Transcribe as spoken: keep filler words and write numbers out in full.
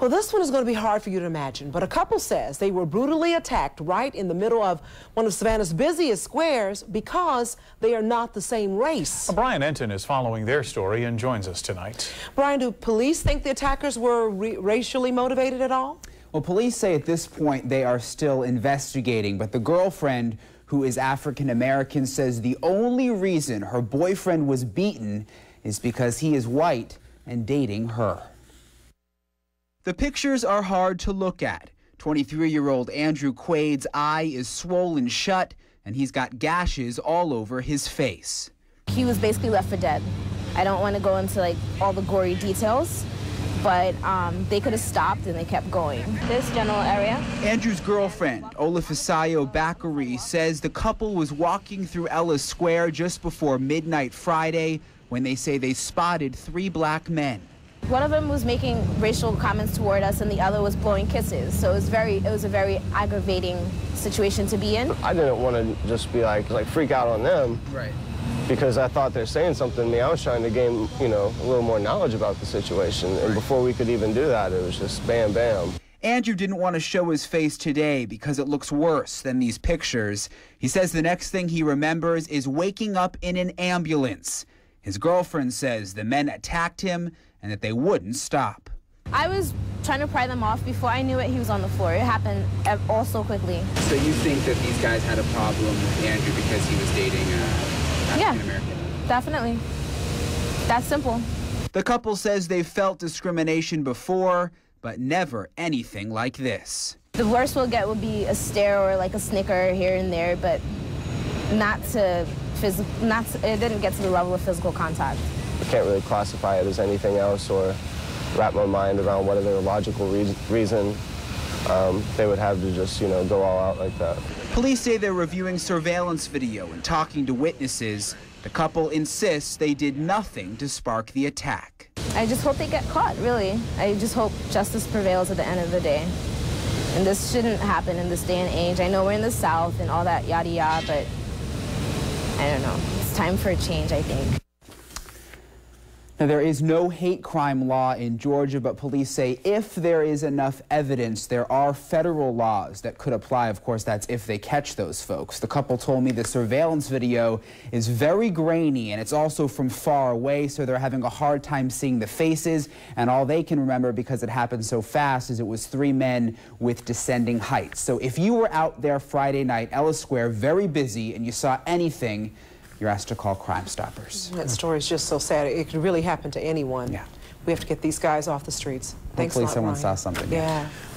Well, this one is going to be hard for you to imagine, but a couple says they were brutally attacked right in the middle of one of Savannah's busiest squares because they are not the same race. Well, Brian Enton is following their story and joins us tonight. Brian, do police think the attackers were racially motivated at all? Well, police say at this point they are still investigating, but the girlfriend, who is African American, says the only reason her boyfriend was beaten is because he is white and dating her. The pictures are hard to look at. twenty-three-year-old Andrew Quade's eye is swollen shut, and he's got gashes all over his face. He was basically left for dead. I don't want to go into like all the gory details, but um, they could have stopped and they kept going. This general area. Andrew's girlfriend, Olufisayo Bakre, says the couple was walking through Ellis Square just before midnight Friday when they say they spotted three black men. One of them was making racial comments toward us and the other was blowing kisses. So it was very, it was a very aggravating situation to be in. I didn't want to just be like, like freak out on them. Right. Because I thought they're saying something to me. I was trying to gain, you know, a little more knowledge about the situation. And before we could even do that, it was just bam, bam. Andrew didn't want to show his face today because it looks worse than these pictures. He says the next thing he remembers is waking up in an ambulance. His girlfriend says the men attacked him and that they wouldn't stop. I was trying to pry them off. Before I knew it, he was on the floor. It happened all so quickly. So you think that these guys had a problem with Andrew because he was dating uh, yeah, African-American? Definitely. That's simple. The couple says they've felt discrimination before, but never anything like this. The worst we'll get would be a stare or like a snicker here and there, but not to physical. Not to, it didn't get to the level of physical contact. I can't really classify it as anything else or wrap my mind around whatever logical re reason um, they would have to just, you know, go all out like that. Police say they're reviewing surveillance video and talking to witnesses. The couple insists they did nothing to spark the attack. I just hope they get caught, really. I just hope justice prevails at the end of the day. And this shouldn't happen in this day and age. I know we're in the South and all that yada yada, but I don't know. It's time for a change, I think. Now, there is no hate crime law in Georgia, but police say if there is enough evidence, there are federal laws that could apply. Of course, that's if they catch those folks. The couple told me the surveillance video is very grainy, and it's also from far away, so they're having a hard time seeing the faces, and all they can remember, because it happened so fast, is it was three men with descending heights. So if you were out there Friday night, Ellis Square, very busy, and you saw anything, you're asked to call Crime Stoppers. That story is just so sad. It could really happen to anyone. Yeah. We have to get these guys off the streets. Thanks Hopefully a lot, someone Ryan. saw something. Yeah.